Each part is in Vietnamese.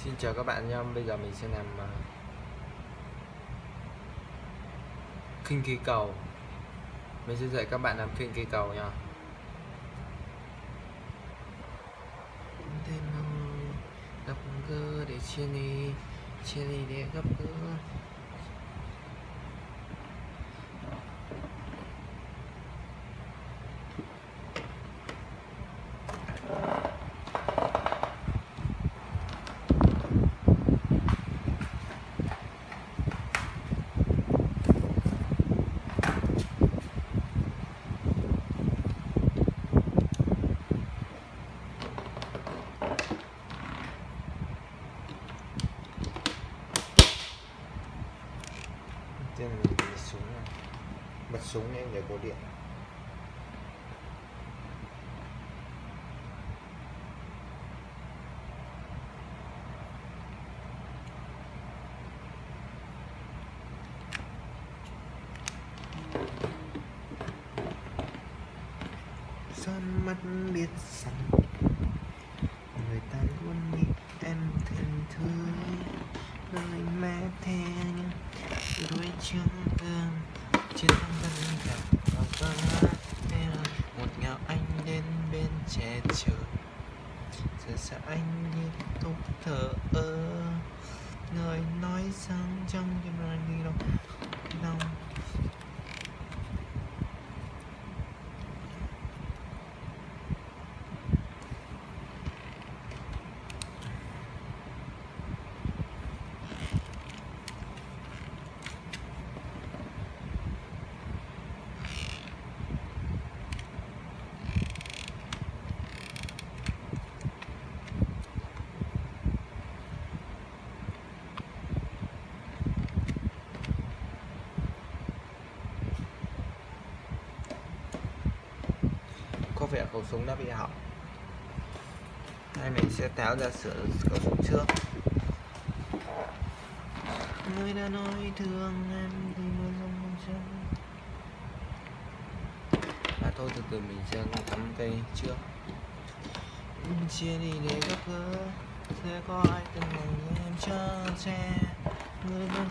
Xin chào các bạn nha, bây giờ mình sẽ làm khinh khí cầu. Mình sẽ dạy các bạn làm khinh khí cầu nha. Gặp gỡ để chia ly để gặp gỡ. Tiên mình bật súng này. Bật súng lên để có điện. Son mắt biết rằng người ta luôn nghĩ em thèm thương lời mẹ thề đuôi trắng gương trên thân gặp vào gió một ngào anh đến bên che chở giờ sẽ anh liên tục thở người nói rằng trong tim lời đi đâu đâu. Có vẻ khẩu súng đã bị hỏng, nay mình sẽ tháo ra sửa khẩu súng trước. Người đã nói thương em thì mưa rông không chân. Thôi từ từ mình sẽ cắm cây trước. Chia đi để gặp gỡ, sẽ có ai từng ngày em cho che người vẫn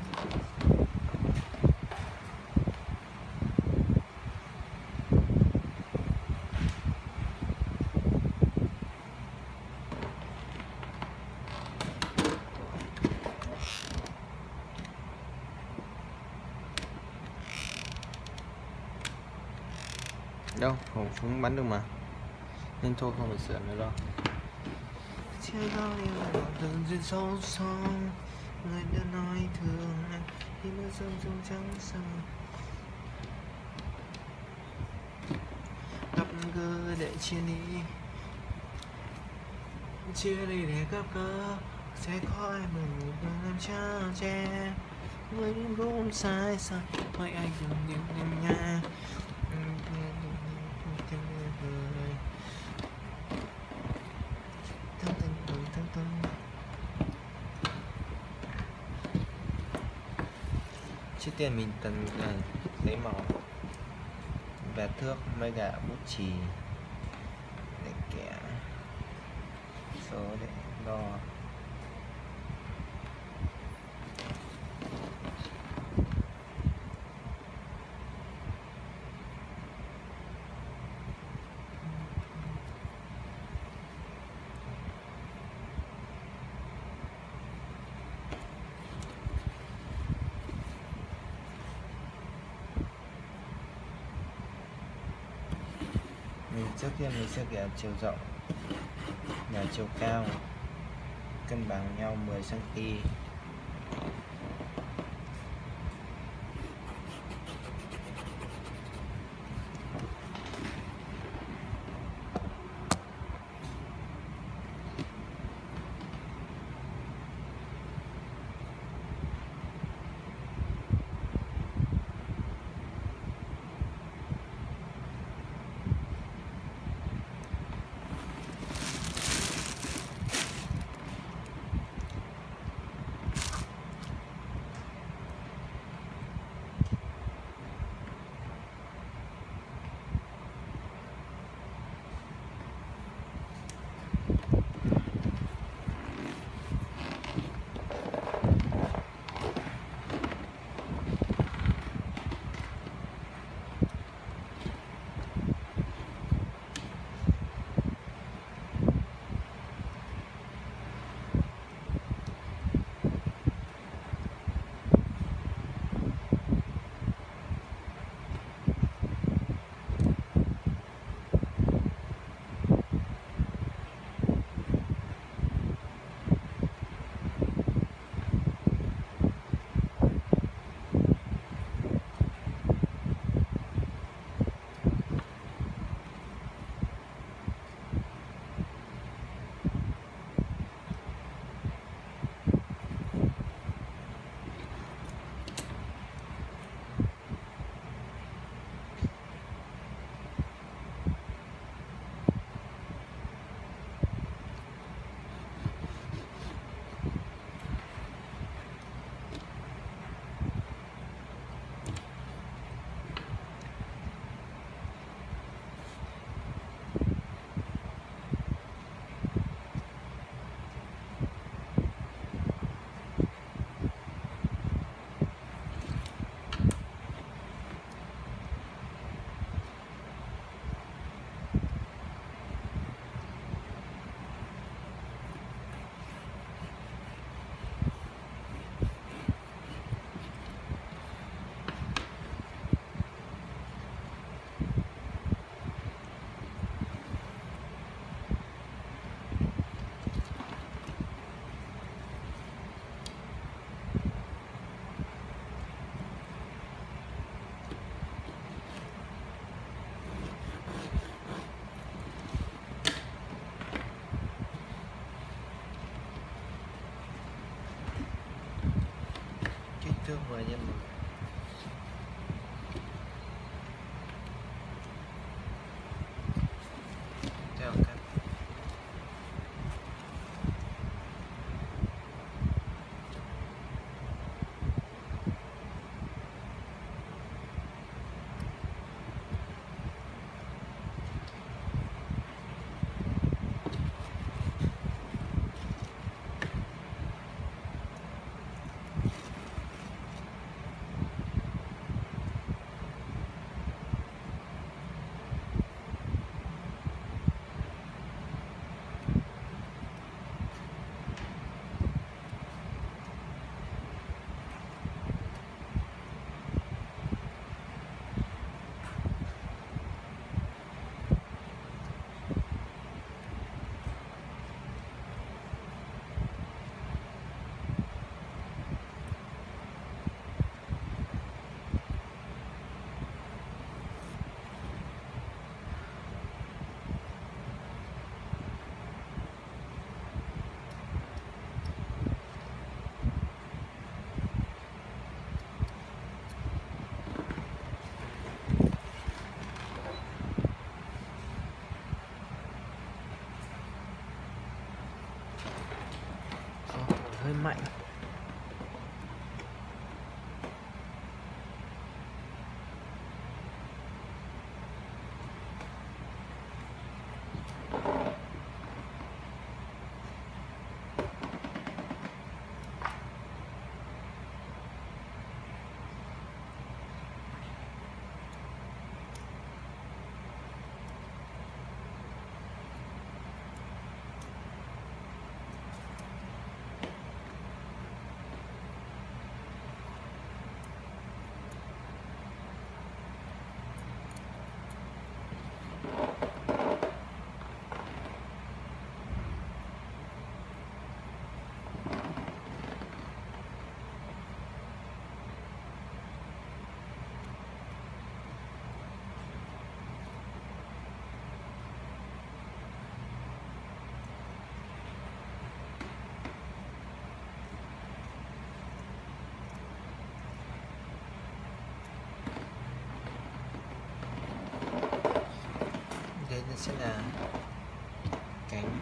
đâu, khẩu súng bắn được mà, nên thôi không phải sửa nữa đâu. Chưa bao yêu là từng duyên sâu sâu, người đã nói thương em khi mưa rông rông trắng sông. Gặp gỡ để chia ly để gặp gỡ, sẽ có ai mừng em cho che người đêm hôm sai thôi anh đừng yêu em nha. Trước tiên mình cần giấy màu và thước mấy cả bút chì để kẻ số để đo. Trước tiên mình sẽ kẻ chiều rộng và chiều cao cân bằng nhau 10 cm. trước rồi nhưng mà theo cách hơi mạnh. Đây nó sẽ là cánh.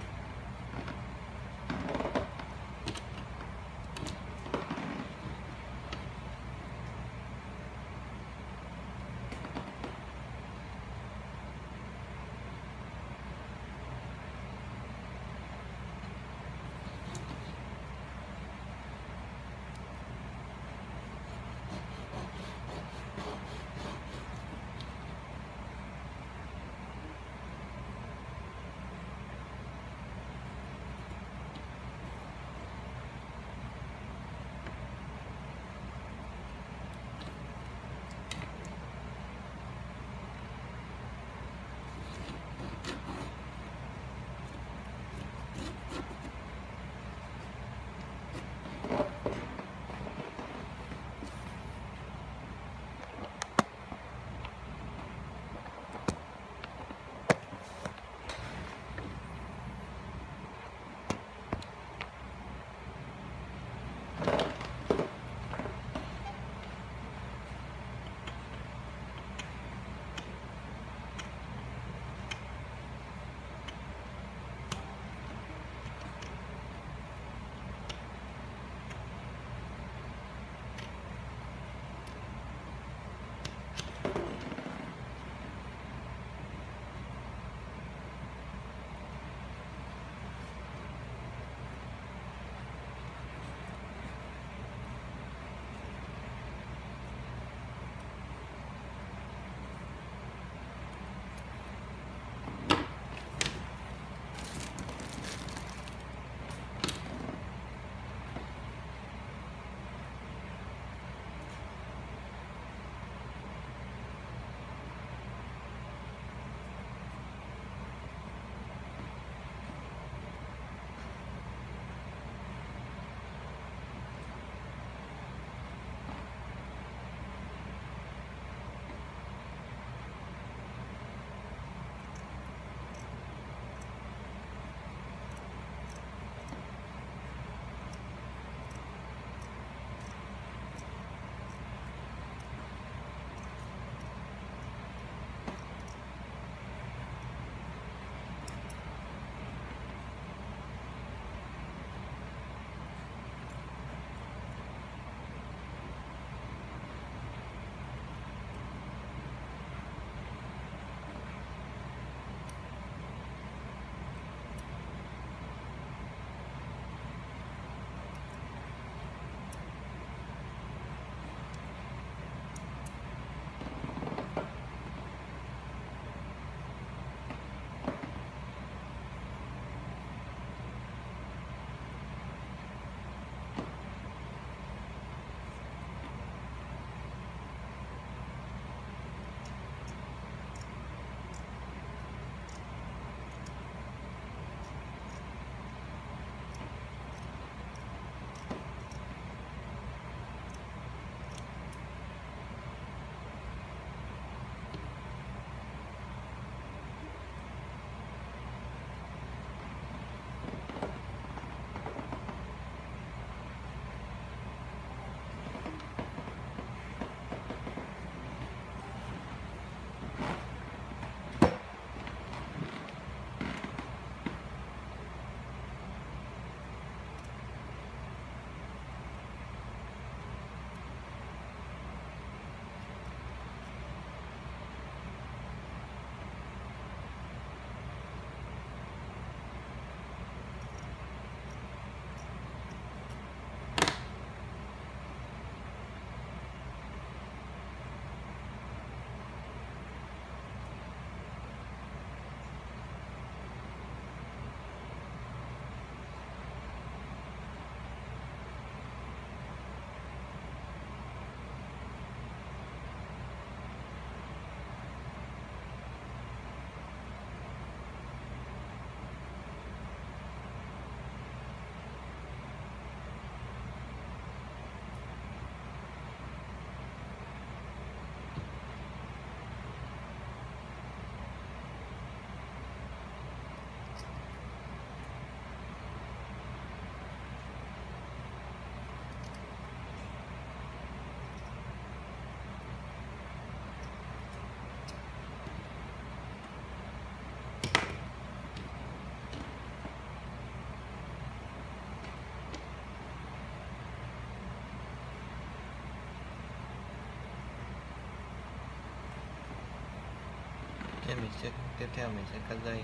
tiếp theo mình sẽ cắt dây.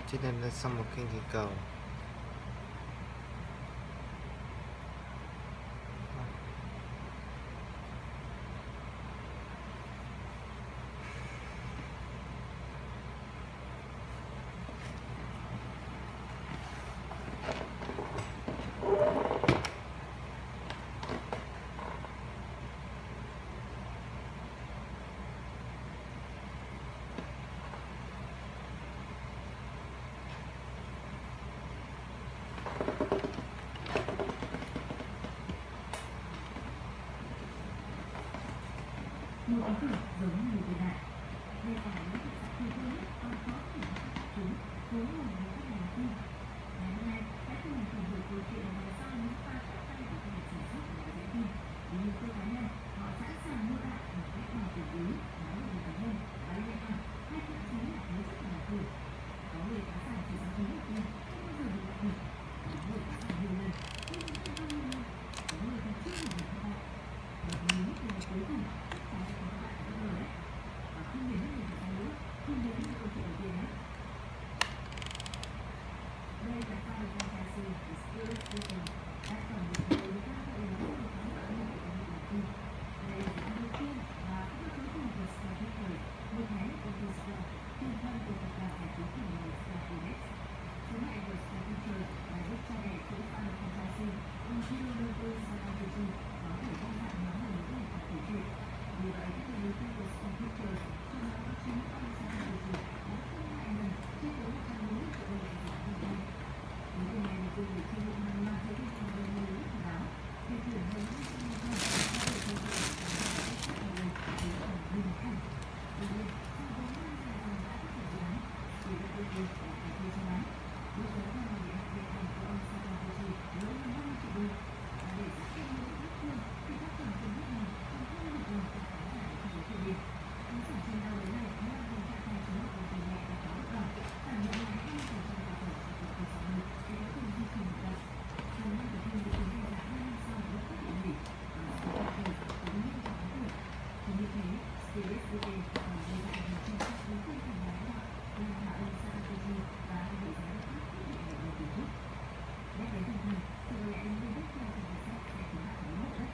Cho nên là xong một khinh khí cầu. Một ý tưởng giống như thời đại. Đây là những thực sự tuyệt vời nhất còn có thể chúng cố gắng với các nhà tin. Ngày hôm nay, hãy cùng mình tìm hiểu câu chuyện về sau những pha phát tay của các nhà sản xuất của nhà diễn tin. Vì nhiều cô cá nhân, họ sẵn sàng mua lại một cách bằng tiền túi, nói về cá nhân, váy lệ hàng, hay thậm chí là với rất là thử. Có người phá sản chỉ sau khi một tiền, không bao giờ bị lạc thử. Có người phá sản nhiều lần, nhưng vẫn không bao nhiêu lần. Có người còn chưa hiểu được các bạn. Và nếu là cuối cùng, chắc chắn sẽ có các bạn bất ngờ đấy. Và không đến được người ta nữa, không đến được câu chuyện đầu tiên đấy. Đây là pha được fantasy The Spirit Speaking, tác phẩm được người người ta gọi là một trong những tác phẩm của người làm phim. Đây là những đầu tiên và cũng là cuối cùng của Star Pictures, một hãng orchestra chuyên thân của tập đoàn giải trí khổng lồ Star Phoenix. Sứ mệnh của Star Pictures là giúp cha đẻ của pha được fantasy, ông Kiro Nobu Sakaguchi có thể công nhận nhóm người những người thật kể chuyện. Vì vậy, các nhà đầu tư của Star Pictures, trong đó có chính ông Sakaguchi, đã không ngại ngần chi phối 140 triệu đô la dự án này. Với tiền này được dùng để chi dụng hàng loạt những thị trường lớn mới của báo, để chuyển hơn 200 năm qua, các đầu tư của Star Pictures đã đến bằng bình thành. Tuy nhiên, sau 4 năm dài dòng đã phát triển dự án, vì các đơn vị đã phải thuê cho bán. Lúc đó là dự án điện ảnh của ông Sakaguchi lỗ 50 triệu đô. Và để xác định những thất thương thì tác phẩm từng bước này không có được dùng cho khán giả trong một thời điểm. Những sản sinh đau đớn này đang tình trạng tài chính của công ty mẹ đã có bất đồng, phản nhận là 20% tác phẩm của cuộc đời 60 để có cùng duy trì hoạt động. Trong năm của phim được tiến hành lại 2 năm sau vẫn có điện nghỉ và Sakaguchi cũng nghiêm trọng đóng cửa. Chính như thế, Spirit Speaking còn gây ra ảnh hưởng trong các mối quan hệ lãnh đạo làm mà ông Sakaguchi và hai vị giám đốc khác quyết định để đầu tư thuốc. Nhắc đến thần thần, thì có lẽ những tiếp theo trong cuốn sách sẽ khiến bạn thấy ngộ đấy.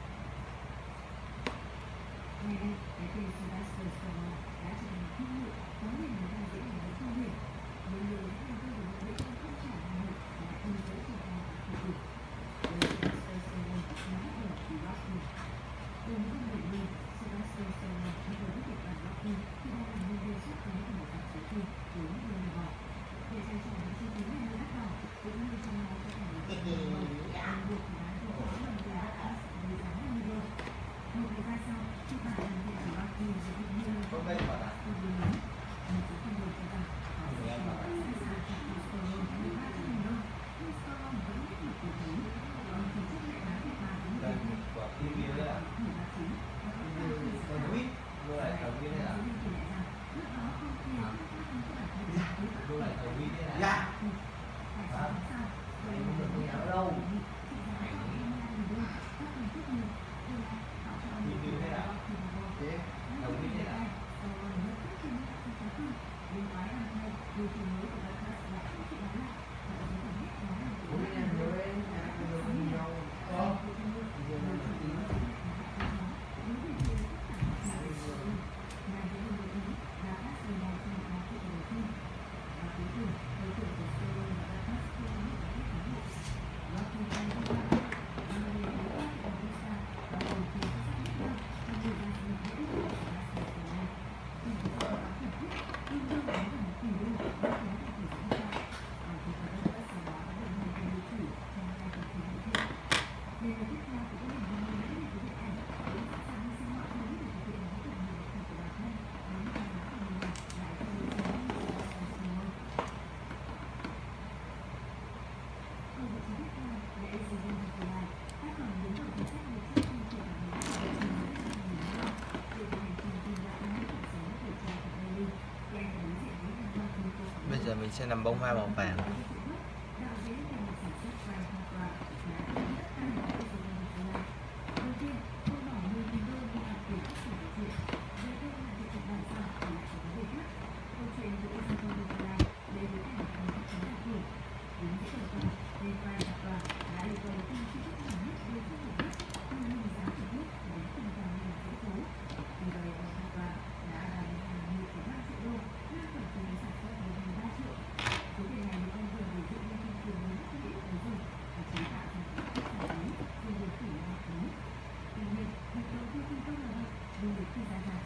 Ngày nay, cái tên Sylvester Stallone đã trở thành thương hiệu có nhiều người ta dễ dàng với công việc. Nhiều người đã thành công được lựa chọn không trả năng lực và ưu dấu trở thành các thủ tục. Với Sylvester Stallone đã bắt đầu từ Rocky. Từ những năm 70, Sylvester Stallone bắt đầu với kịch bản Rocky khi đang làm nhân viên xuất khống của một tạp chí phim với nhiều người bỏ. Để trang trải những chi phí này người đắt đỏ, cũng như trong nó trở thành một phần anh buộc phải bán cho có lần từ Atlas với giá 50 đô. Một thời gian sau, kịch bản làm việc của Rocky sẽ bị nhiều lần không biến lớn. Một số phần người cho rằng họ sẽ phải sẵn sàng trả cho Stallone đến 300.000 đô, nhưng Stallone vẫn nhất lực từ chối. Ông chỉ chấp nhận bán kịch bản với một điều kiện, người là chính và không phải người sẽ trả. Và lại, giới thiệu chỉ lại rằng lúc đó không tiền không có thành của bản thân với các kịch bản. Tại sao tháng sau, tôi muốn được người ở đâu? Chị giá khoảng 25.000 đô, các phần tiếp nhiều. Tương lai, họ cho ông một điều đó thì là vô. Ngay khi người ta, Stallone mới phát triển những tác phẩm khác. Nhưng quái làm thay, điều chỉnh mới của Atlas là không chịu bán lại. Và ở dưới phần hết đó là một cái bản thân với 6.000 đô. Và phụ thân luôn, là chủ yếu là các bạn khá là những điều kiện tất cả mọi người đều hiểu hơn. Mà những người đồng ý là các người này trong một cuộc đầu tiên. Và cuối cùng, đối tượng của Stallone và Atlas không có một cái thắng lợi. Rocky hay không phải, và người đối tác của Visa và cầu kỳ các sát nhất nhau, và người ra sự hữu ích của Sylvester Stallone. Vì cái sự đó khẩn thiết, tương đương với gần 1 tỷ đô đã khiến thành tỷ diễn ra. Và vì cái đất đất sau đó đã được người thành đối thủ trong 2 tuần kỳ hữu thiện. Nên là tiếp theo của các mình hôm nay đã của điện ảnh, cũng sẵn sàng hy sinh mọi thứ để thực hiện những tầm nhìn đẹp của bản thân, và những bài nói của mình lại cho người xem những Sylvester Stallone. Ở vị trí tiếp theo là Ace Ventura của Lai, tác phẩm đứng đầu danh sách 100 phim truyền cảm hứng của người nhìn đến 2015. Về cuộc hành trình tìm lại những cuộc sống của cha của Bailey, thì anh phải đối diện với hàng loạt nguy cơ. Bây giờ mình sẽ làm bông hoa màu vàng. Đạo diễn và nhà sản xuất Brian Harper đã tìm tất cả những Ace Ventura. Đầu tiên, ông bỏ 10.000 đô đi học để phát triển câu chuyện. Về đây là việc kịch bản sau thì lại có vấn đề khác. Câu chuyện của Ace Ventura đến với cảnh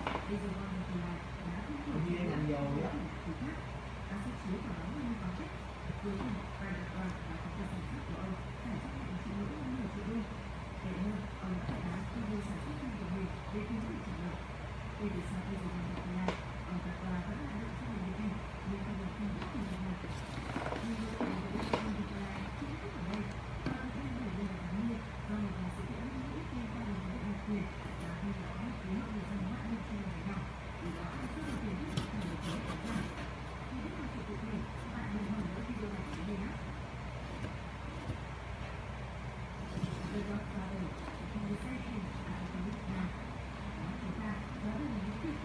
Bây giờ Ron thì là đã không thể Như em làm dầu vậy đó. thì khác, ta sẽ chứa vào đó những hóa chất. Cuối cùng, Radicron và công ty sản xuất của ông phải chấp nhận chịu lỗ 10 triệu đô. Để hơn, ông đã phải bán quy mô sản xuất của mình để kiếm được trả nợ. Tuy vì sau khi dùng một thời gian, ông Takara vẫn là lượng cho người Việt nhưng không được không bất kỳ lần nào. Nhưng điều này với ông Takara cũng không ở đây. Vào thời gian 7 giờ tháng Giêng, do một vài sự kiện Mỹ liên quan đến vấn đề đặc quyền và khi đó phối hợp người dân mắc lên trên với nhau, từ đó đã xuất hiện tiền rất thành được thế kéo dài. Khi biết câu chuyện cụ thể, các bạn đừng mở lỡ video này đến đây nhé. The Godfather, the conversation at the Now. Đó chúng ta, đó là những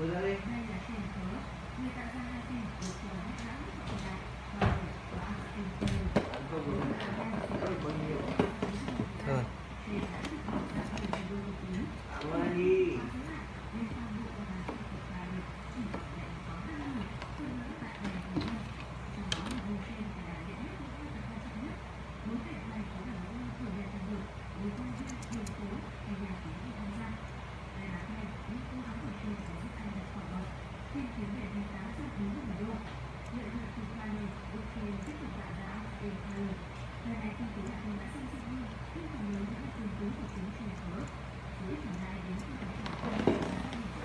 ra đi. Đây là truyền thớ, người tạo ra hai phim được chờ hết lãng của thời đại và để của Austin Taylor. Ăn cơm rồi. Ăn bao nhiêu? Thôi. Truyền đã được mở ra từ video một tí. Ăn qua đi. Nên toàn bộ của là phim của bà được chỉ lại có 2 người, hơn nữa bạn bè của nhau. Trong đó là Hồ Sen và đại diện nhất những tập quan trọng nhất. Bối cảnh này có là những người đẹp đặc biệt, với quan viên, đường phố, hay nhà của những tham gia. Đây là hay những cố gắng của Sen để giúp anh đạt khoảng bậc. Phim kiếm về 1840 đô. Lợi nhuận từ Tyler được Sen tiếp tục tạo ra Austin Taylor. Lần này kinh tế là phim đã xây dựng hơn, nhưng phần lớn vẫn là kinh tế của chính truyền thớ. Với phần này đến từ tài sản của anh, sự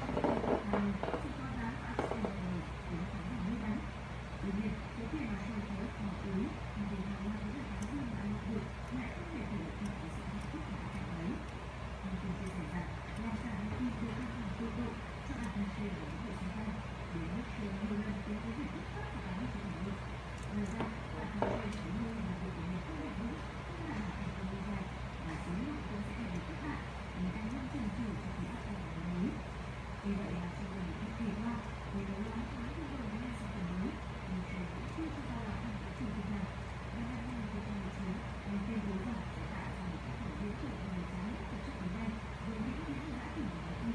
có giá của Austin Taylor đến tháng là muy đắn. Tuy nhiên, số tiền mà truyền thớ bỏ túi, mà vì hàng năm vẫn là tháng riêng mà anh được, lại không thể thể hiện được sự hạnh phúc của anh ấy. Nhưng tôi chia sẻ rằng, làm cả những khi đưa căng thẳng tiêu thụ cho bản thân Sen và những người xung quanh, đến mức Sen nhiều lần tiến tới việc bứt tóc và bán cho mình luôn. Ngoài ra, bản thân Sen thấy như là việc của mình không hạnh phúc, không là hoàn thành công như vậy, và sớm muộn cũng sẽ thành được thất bại, nhưng anh vẫn chần chừ cho khi bắt đầu đồng ý. Vì vậy mà trong lần những kỳ qua, người đấu lắm quá nhiều người đã nghe xong đồng ý, nhưng Sen vẫn chưa cho ra là thành quá trình việc này. Năm 2019, anh tuyên bố rằng sẽ tạo ra một tác phẩm biến đổi người giá nhất từ trước đến nay với những diễn đã từng nói tin.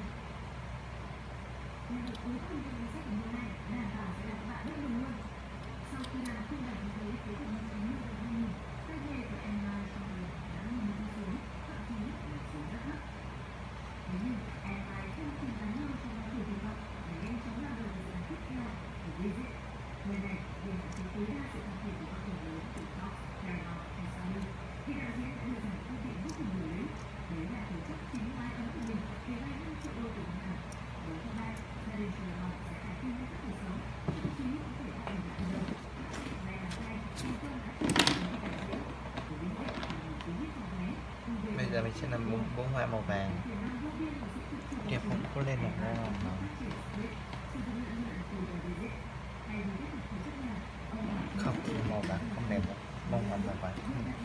Nhân vật cuối cùng trong danh sách của hôm nay đảm bảo sẽ là các bạn rất mừng luôn. Sau khi làm phiên bản thực tế cuối cùng năm 90 và 2000, tay nghề của Emma Chamberlain đã nhìn đi xuống, thậm chí là xuống rất thấp. Thế nhưng Emma không tìm thấy nhau trong quá trình kỳ vọng để nhanh chóng làm được dự án tiếp theo của Bridget. Lần này, vì hạn chế tối đa sự can thiệp của các người lớn từ Fox, Paramount hay Sony, thì đạo diễn đã đưa ra một câu chuyện vô cùng nhiều lý. Đấy là tổ chức chính mái ấm của mình để vay 5 triệu đô từ ngân hàng. Với thứ hai, gia đình Paramount sẽ cải thiện những các cuộc sống, thậm chí có thể đạt được từ đầu. Này là hai, thành công đã trở thành một đạo diễn của Bridget là một cú hích nhỏ bé. Bây giờ mình sẽ làm bông hoa màu vàng. Đẹp không có lên được đâu mà. Không, màu vàng không đẹp đâu. Bông hoa màu vàng không đẹp.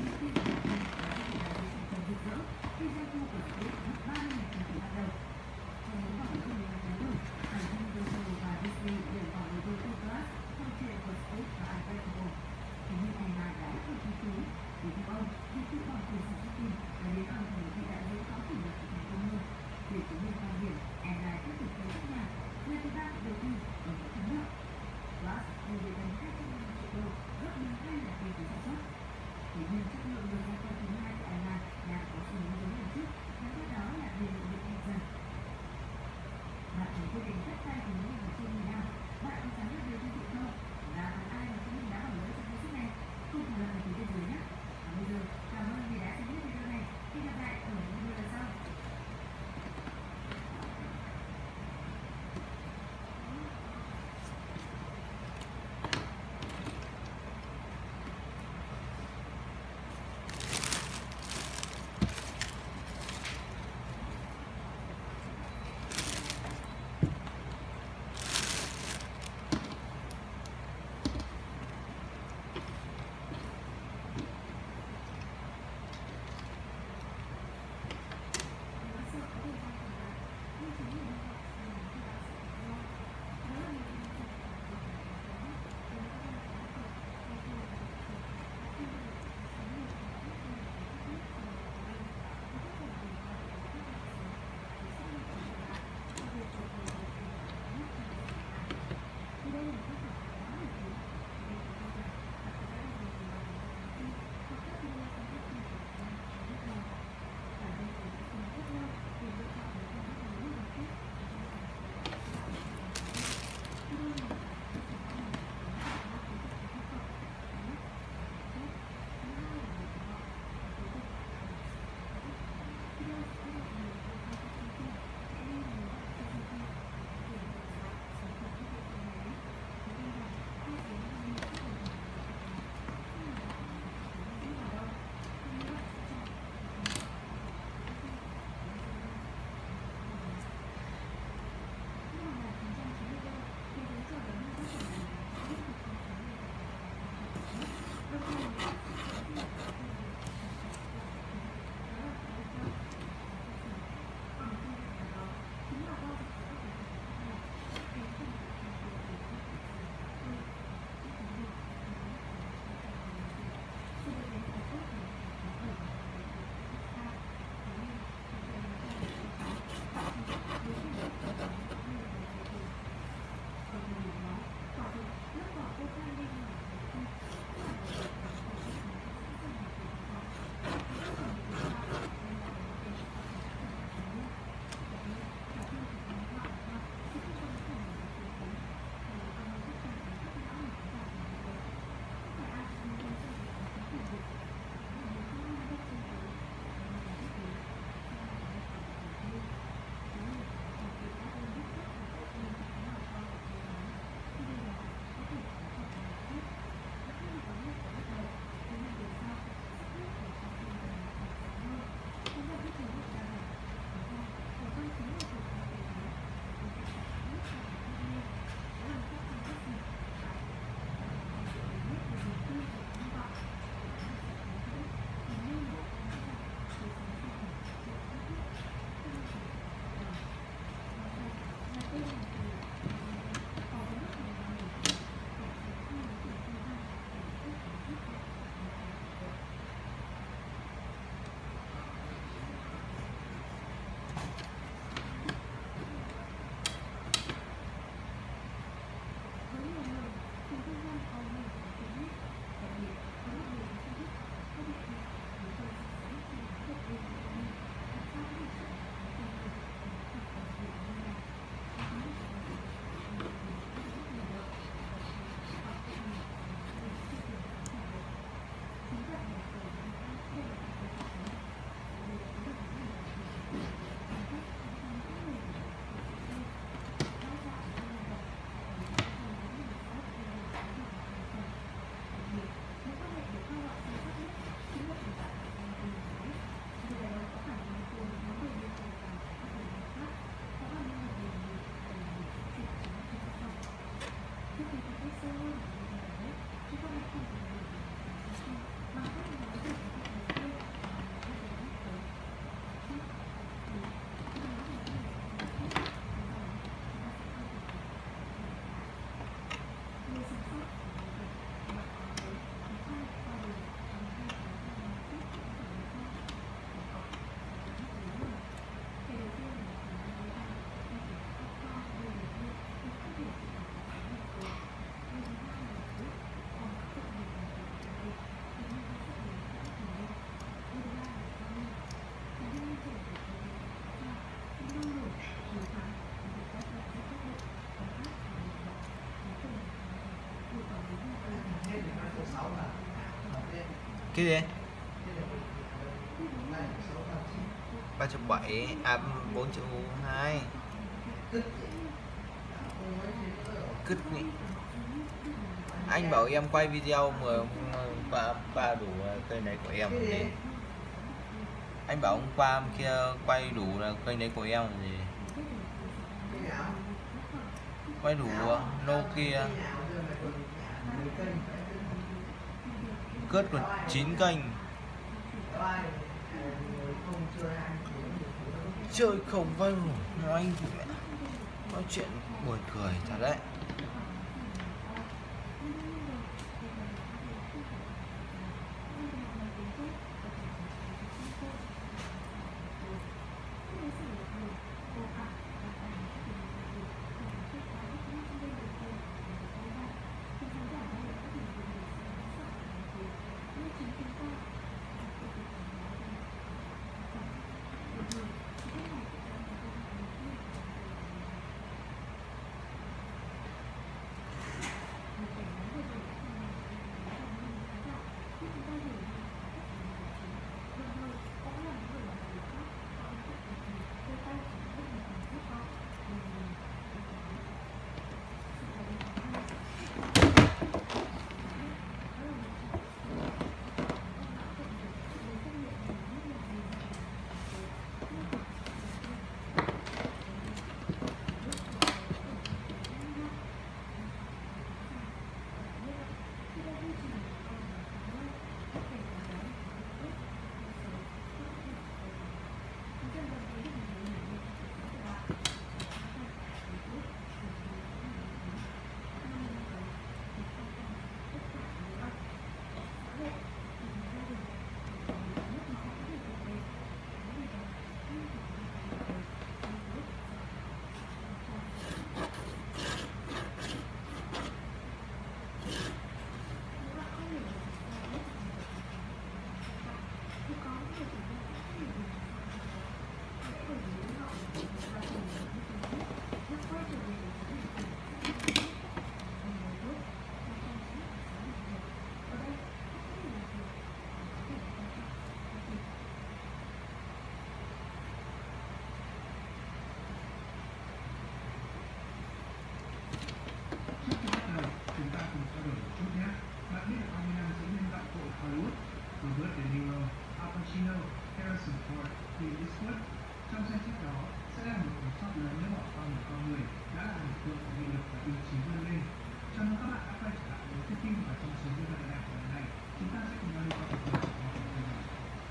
Cái gì? 3.7 à 4.2 cứt nhỉ. Anh bảo em quay video mà qua đủ kênh này của em thì anh bảo hôm qua hôm kia quay đủ là kênh đấy của em gì quay đủ Nokia cướp được 9 kênh chơi không vay nói anh mẹ nói chuyện buồn cười thật đấy. Robert De Niro, Al Pacino, Harrison Ford, Clint Eastwood. Trong danh sách đó sẽ là một tổng sót lớn nếu bỏ qua một con người đã là một tượng của nghị lực và ý chí vươn lên. Chào mừng các bạn đã quay trở lại với Fit Team và trong số video đại của lần này, chúng ta sẽ cùng nhau đi qua cuộc đời của Morgan Freeman.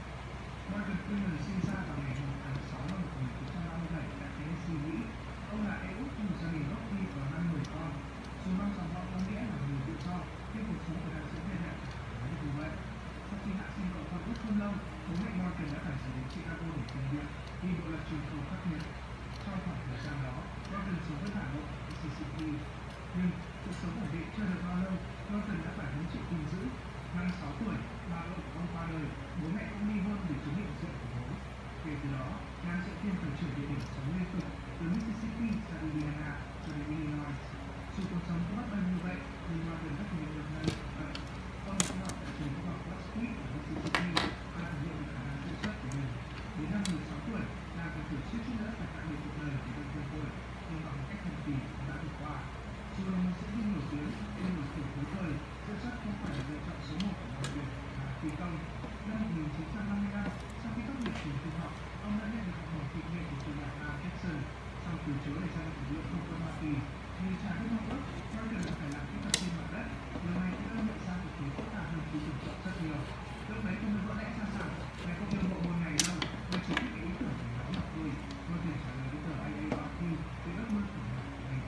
Morgan Freeman sinh ra vào ngày 1 tháng 6 năm 1957 tại Tennessee, Mỹ. Ông là em út trong một gia đình gốc Phi có 5 người con. Dù mang dòng họ có nghĩa là người tự do, nhưng cuộc sống của đạo diễn viên lại không như vậy. Sau khi hạ sinh cậu con út không lâu, bố mẹ Morgan đã phải rời đến Chicago để tìm việc vì bộ luật trừng cầu khắc nghiệt. Trong khoảng thời gian đó, Morgan sống với Hà Nội, Mississippi. Nhưng cuộc sống ổn định chưa được bao lâu, Morgan đã phải hứng chịu tin dữ. Năm 6 tuổi, bà vợ của ông qua đời, bố mẹ cũng ly hôn vì chứng nghiện rượu của bố. Kể từ đó, nam diễn viên phải chuyển địa điểm sống liên tục từ Mississippi sang Indiana cho đến Illinois. Dù cuộc sống có bắt đầu như vậy, nhưng Morgan rất nhiều được nơi tập. Ông đã học tại trường trung học West Point ở Mississippi và thể hiện được khả năng tự xuất của mình. Đến năm 16 tuổi, nàng còn thử suýt chút nữa phải tạm biệt cuộc đời vì bệnh viêm phổi, nhưng bằng một cách thần kỳ cũng đã vượt qua. Dù là một diễn viên nổi tiếng, nhưng ở tuổi cuối đời, tự xuất không phải là lựa chọn số 1 của Morgan mà là phi công. Năm 1955, sau khi tốt nghiệp trường trung học, ông đã nhận được học bổng kịch nghệ của trường đại học Texas, song từ chối để gia nhập lực lượng không quân Hoa Kỳ. Vì trả hết mong ước, Morgan đã phải làm kỹ thuật viên mặt đất. Điều này khiến ông nhận ra cuộc thi phức tạp hơn khi tưởng tượng rất nhiều. Lúc đấy không được rõ lẽ ra rằng mày không yêu bộ môn này đâu, mày chỉ thích cái ý tưởng của nó mà thôi. Morgan trả lời với tờ AA Bảo Thi về ước mơ của mình.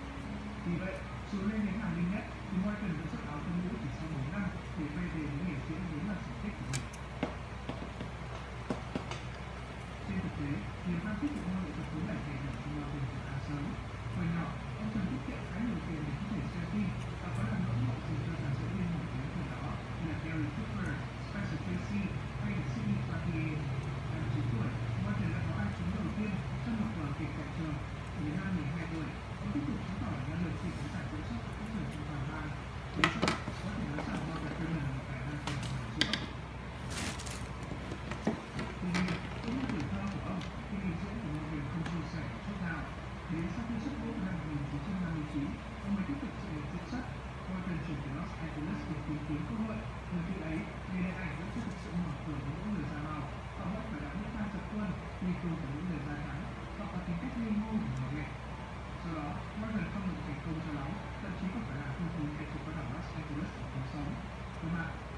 Vì vậy, dù lên đến hàng linh nhất, thì Morgan vẫn xuất áo quân ngũ chỉ sau 4 năm để quay về với nghề diễn vốn là sở thích của mình. Trên thực tế, niềm ham thích của môn nghệ thuật vốn đẩy về điểm cho Morgan từ khá sớm. Hồi nhỏ, ông thường tiết kiệm khá nhiều tiền để có thể xem phim và có làm ngưỡng mộ dành cho dàn diễn viên nổi tiếng thời đó như là Gary Cooper, Spencer Tracy hay là Sidney Poitier. Năm 9 tuổi, Morgan đã có vai chính đầu tiên trong một vở kịch tại trường. Đến năm 12 tuổi, ông tiếp tục chứng tỏ năng lực khi có giải diễn xuất các trường trong toàn bang. Đến sau, có thể nói rằng Morgan Freeman là một tài năng của ngành diễn.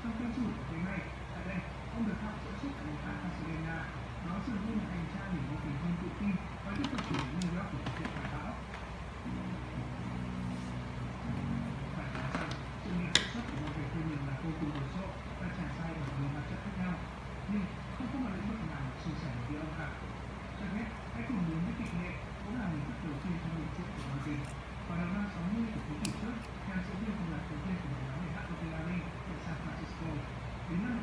Trong phiên chủ của ngày tại đây, ông được học trợ giúp tại bang Pasadena. Nó dường như là hành trang để một tình huống tự tin và tiếp tục chuyển đến New York để thực hiện cải bão. Phải nói rằng, sự nghiệp sản xuất của một người mình là vô cùng đồ sộ và trải dài ở nhiều mặt trận khác nhau. Nhưng không có một lĩnh vực nào chia sẻ với ông cả. Cho hết, hãy cùng đến với kịch nghệ cũng là hình thức đầu tiên trong lịch sử của Martin. Vào đầu năm 60 của thế kỷ trước, nam diễn viên cùng là thành viên của một nhóm nhạc hát opera ở San Francisco. Đến năm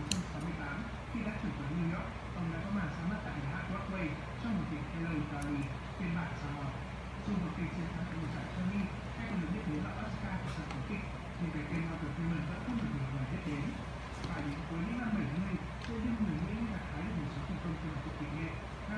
1968, khi đã chuyển tới New York, ông đã có màn ra mắt tại nhà hát Broadway trong một kịch Hello Dolly, phiên bản sao hò. Dù một kịch chiến thắng tại một giải Tony hay còn được biết đến là Oscar của sản phẩm kịch, thì cái tên Morgan Freeman vẫn không được nhiều người biết đến. Phải đến cuối những năm 70, diễn viên người Mỹ gặt hái được một số thành công trong cuộc kịch nghệ. Năm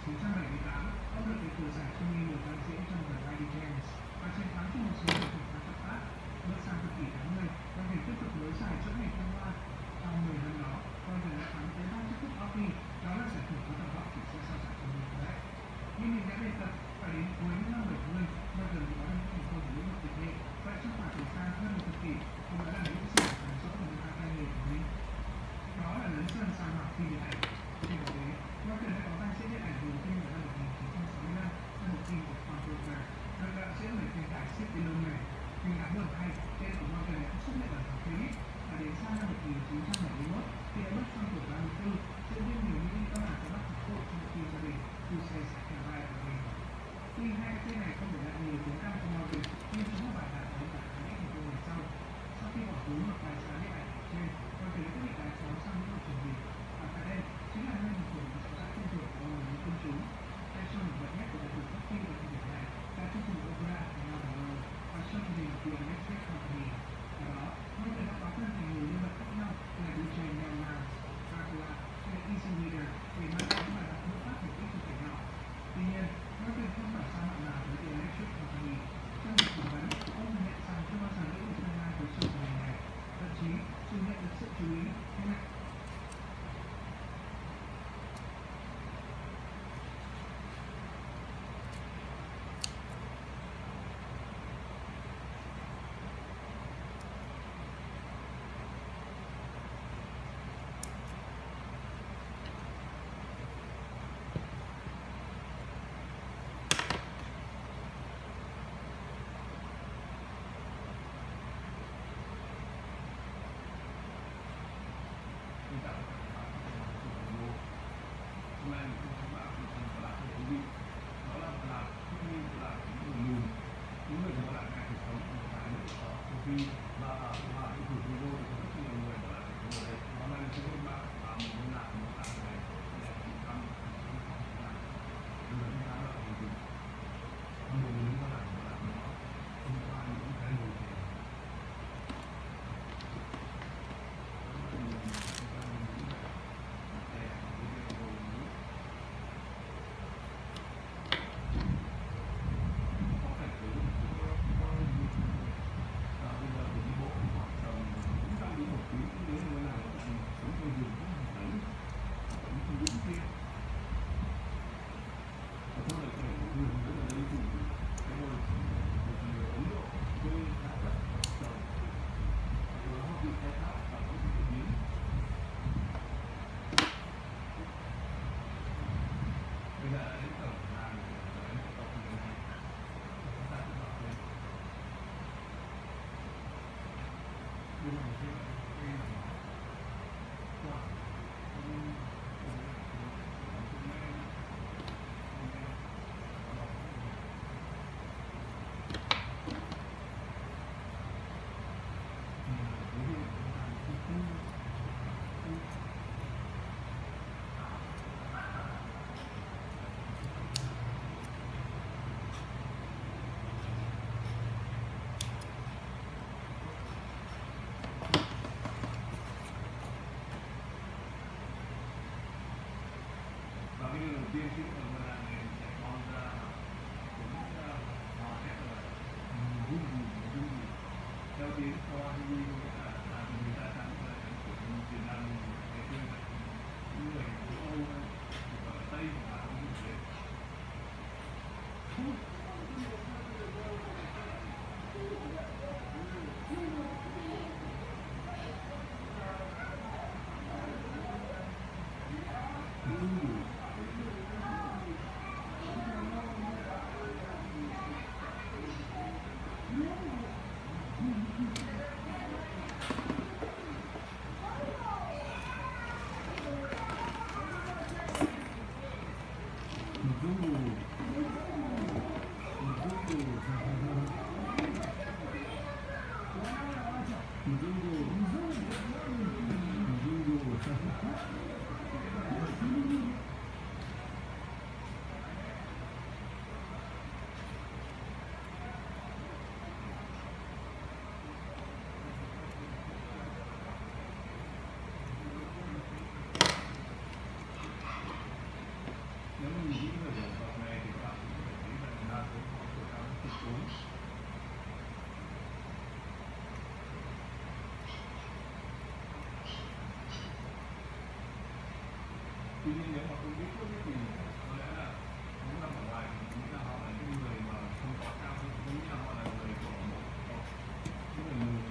1978, ông được đề cử giải Tony người vai diễn trong The Lady James và chiến thắng trong một số giải thưởng phán trọng khác. Bước sang thập kỷ 80, ông thể tiếp tục nối dài chuỗi ngày thăng hoa. Trong 10 năm đó, Morgan đã thắng tới 3 chiếc cúp Oscar, đó là giải thưởng có tầm vóc chỉ sẽ sau giải Tony đấy. Như mình đã đề cập, phải đến cuối những năm 70, Morgan có được thành công với một kịch nghệ. Vậy trong khoảng thời gian hơn một thập kỷ, ông đã làm những sự thành công của một tay nghề của mình. Đó là lớn dần sang mặt phim điện ảnh. Trên thực tế, Morgan đã có vai diễn điện ảnh đầu tiên vào năm 1965 trong một phim của Paul Walker, được đạo diễn người thiên tài Sid Dillon. Nhưng đáng buồn thay, tên của Morgan đã không xuất hiện ở phần credit và đến sang năm 1971 khi đã bước sang tuổi 34, diễn viên người Mỹ có màn ra mắt thực thụ trong phim gia đình Who Says I Can Ride của mình. Tuy hai cái tên này không để lại nhiều tiếng tăm cho Morgan, nhưng chúng là bài đạt với cả khái niệm của người sau. Sau khi bỏ túi một vài sáng điện ảnh trên, Morgan đã quyết định lái phóng sang những cuộc chuẩn bị. Và tại đây chính là nơi một buổi một số tên tuổi của người Mỹ công chúng. Tay show nổi bật nhất của đại học Rocky vào thời điểm này là chương trình opera Now the World và show truyền hình The Electric Company. Ở đó, Morgan đã hóa thân thành nhiều nhân vật khác nhau như là DJ Mel Miles, Dracula hay là Easy Reader để mang đến bài học ngữ pháp một ít cho trẻ nhỏ. Tuy nhiên, Morgan không phải sao mặn nào với The Electric Company. Trong một phỏng vấn, ông thừa nhận rằng chưa bao giờ nghĩ được tương lai với show truyền hình này. Thậm chí, dù nhận được sự chú ý hay là tiên sĩ ở một làng nghề trẻ con ra cũng họ sẽ là vui gì theo tiếng con vui là người ta sẵn là của Việt Nam ngày xưa những người của Âu ở Tây và Âu như thế. Tuy nhiên nếu mà không biết trước ấy thì có lẽ là những năm ở ngoài thì nghĩ là họ là những người mà không có cao, không nghĩ là họ là người của một những người mù.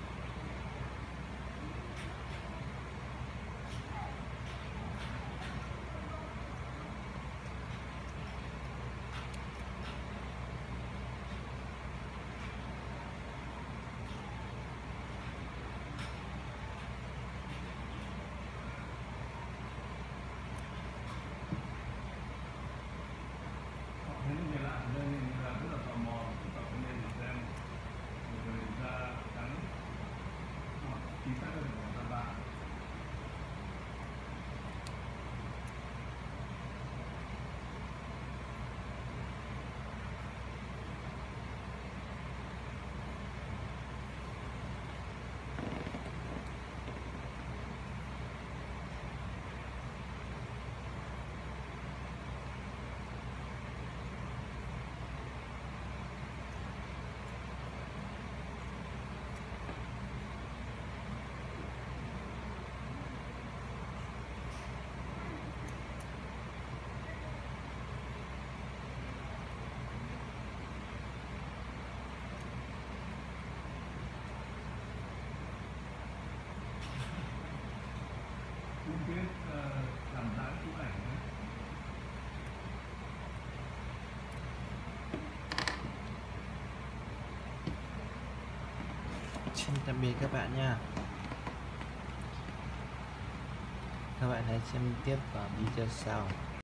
Họ thấy những người lạ ở đây nên là rất là tò mò, tất cả vấn đề để xem một người da trắng hoặc chính xác hơn là da vàng. Không biết làm dáng chụp ảnh đấy. Xin tạm biệt các bạn nha. Các bạn hãy xem tiếp vào video sau.